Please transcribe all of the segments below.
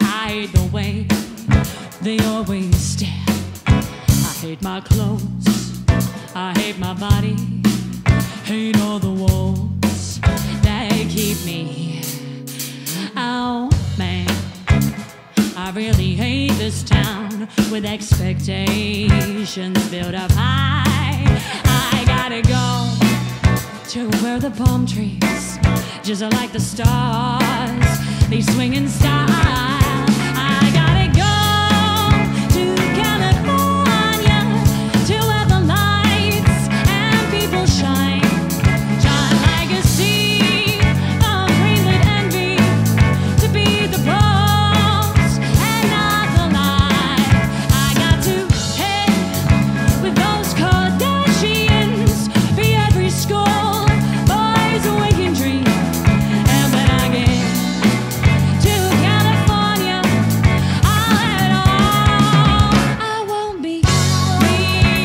I hate the way they always stare. I hate my clothes, I hate my body, hate all the walls that keep me. Oh man, I really hate this town with expectations built up high. I gotta go to where the palm trees just like the stars, they swing in style. I gotta go to California, to where the lights and people shine, shine like a sea of greenlit envy, to be the pros and not the lie. I got to head with those Kardashians, be every school boy's awakened dream. And when I get to California, I'll have it all. I won't be me.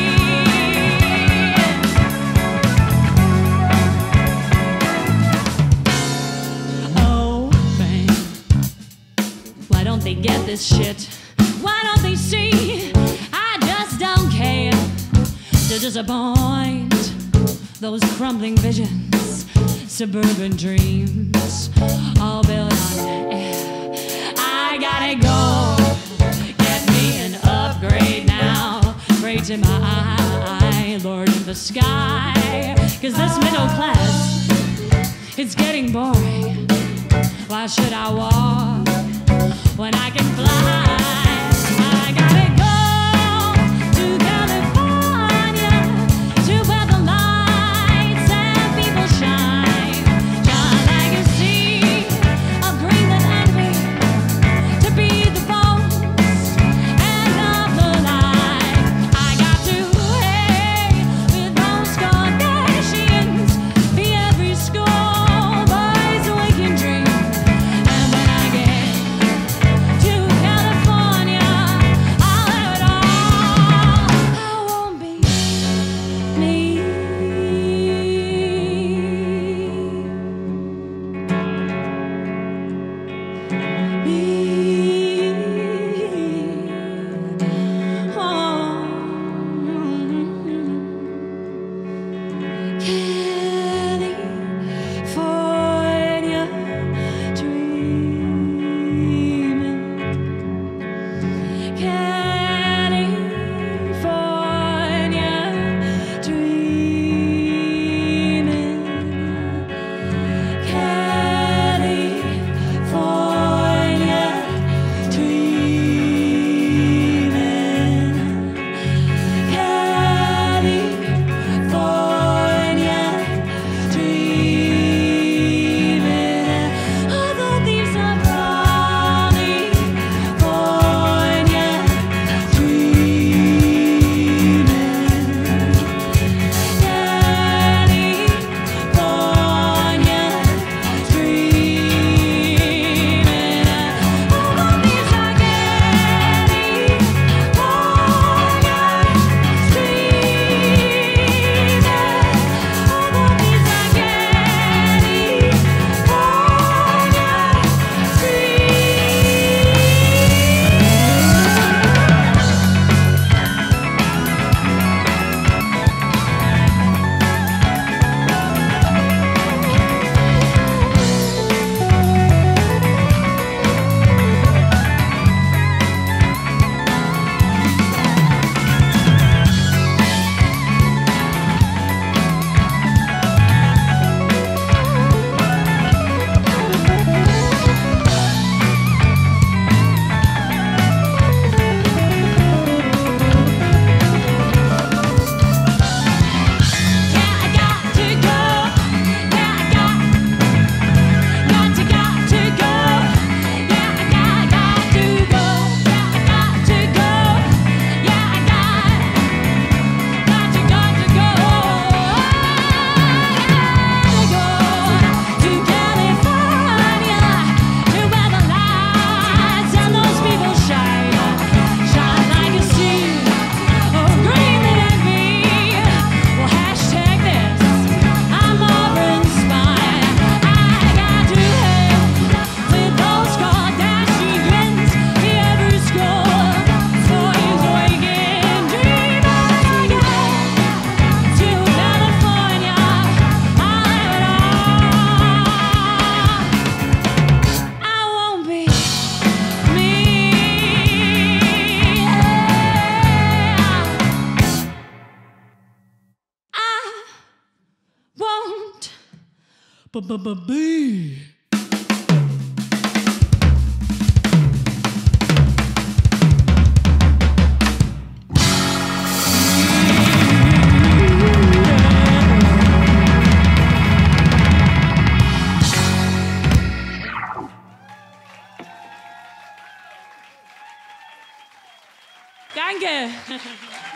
Oh man, why don't they get this shit? Why don't they see? I just don't care to disappoint those crumbling visions, suburban dreams, all built on air. I gotta go, get me an upgrade now, pray to my eye, Lord in the sky, 'cause this middle class, it's getting boring. Why should I walk when I can fly? I gotta go to California, to where the lights and people shine, shine like a sea of greenlit envy, to be the boss and not the lie. I got to hang with those Kardashians, be every school boy's awakened dream. And when I get to B. Danke.